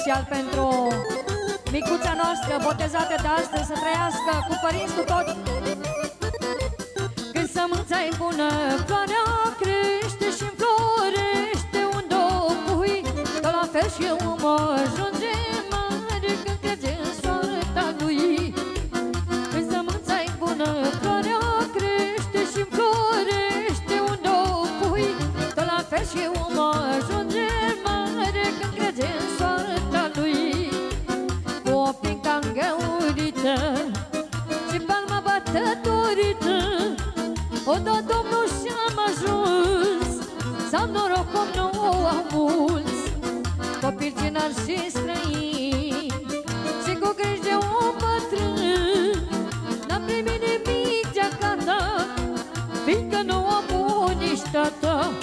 special pentru micuța noastră botezată de astăzi, să trăiască cu părinți cu toți. Când sămânța-i bună, floarea crește și înflorește unde o pui, tot la fel și eu mă ajunge mare când crede în soarta lui. Când sămânța-i bună, floarea crește și înflorește unde o pui, tot la fel și eu mă ajunge mare când crede în soarta lui. Cu o pinca îngăurită și palma bătătorită, o da Domnul și-am ajuns, să-am noroc cum nu au mulți copii tineri și străini, și cu griji de om bătrân n-am primit nimic de acasă, fiindcă nu am bun nici tată.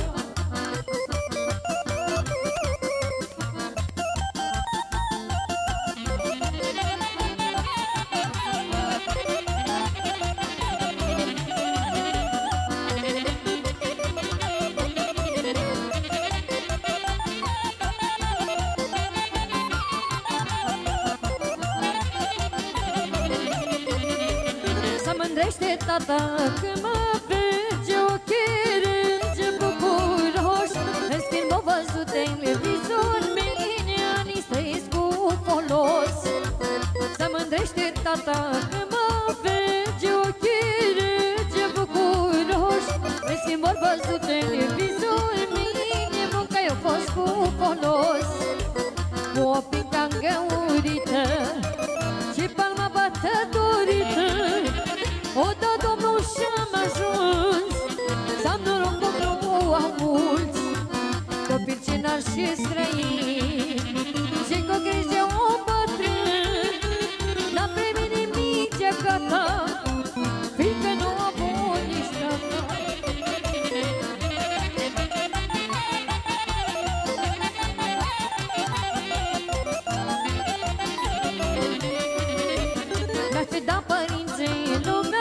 Tata când mă vede ochii rânge bucuroși, în schimb o văzut televizor, mine ani să-i cu folos. Se mândrește tata când mă vede ochii rânge bucuroși, în schimb o văzut televizor, mine munca i-a fost cu folos. Cu o pinca îngăurită și palma bătătorită, o da Domnul și-am ajuns, să-am noroc cum nu au mulți copii tineri și străini, și cu griji de om bătrân n-am primit nimic de gata, fiindcă nu am bun nici tata. Mi-aș fi dat părinții lumea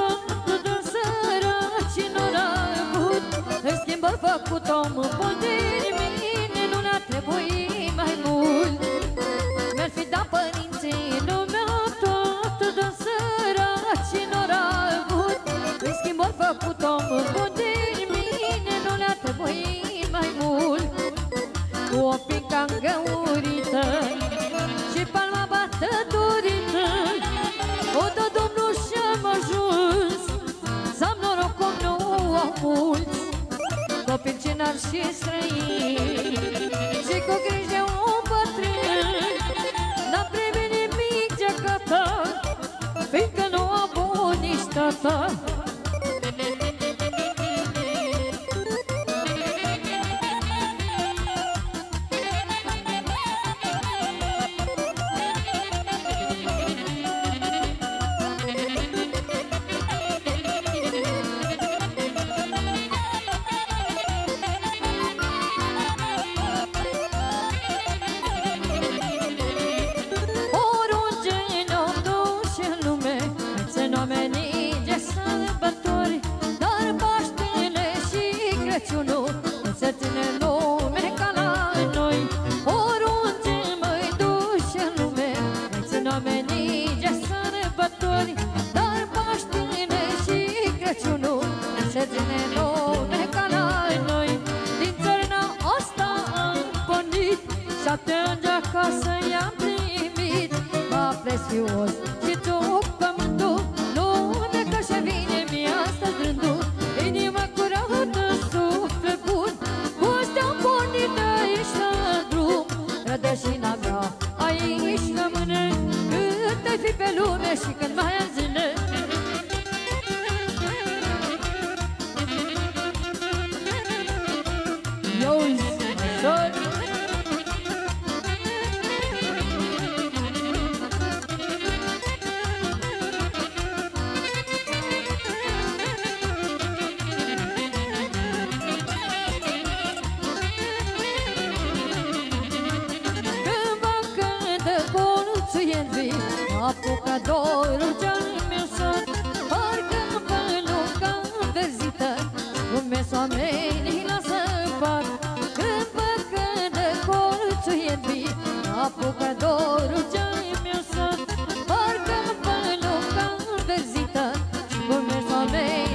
făcut om bun din mine, nu ne-a trebuit mai mult. Mi-ar fi dat părinții lumea toată, dar săraci n-or avut. În schimb ori făcut om bun din mine, nu ne-a trebuit mai mult. Cu o pinca îngăurită și palma bătătorită, o da Domnul și-am ajuns, să-am noroc cum nu au mulți copii tineri și străini, și cu griji de om bătrân n-am primit nimic de gata, fiindcă nu am bun nici tata. Să ține lume ca la noi, oriunde mă-i duci în lume, îți țin oamenii de sărbători, dar Paștile și Crăciunul să ține lume ca la noi. Din țărina asta am pornit, 7 ani de acasă i-am primit, mă prețios și tu pământul, lume că și vine mi-a astăzi rândul, inima curată, suflet bun, cu astea-am pornit de aici la drum. Rădășina mea aici rămâne, cât ai fi pe lume și când mai am zile. Apucă dorul ce-al meu sat, parcă-mi păluca înverzită, cum mes oamenii la săpat. Când văd că de colțul e bine,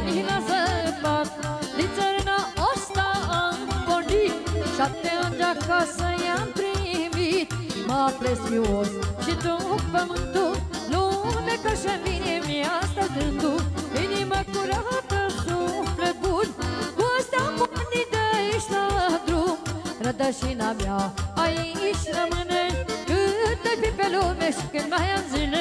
la zăpat. Din țărâna asta am pornit, 7 ani de acasă i-am primit. M-a preschios și tot pământul, lume ca și-mi vine mi-a stat gândul. Inima curată, suflet bun, cu asta am pornit de aici la drum. Rădășina mea aici rămâne, cât ai fi pe lume și când mai am zile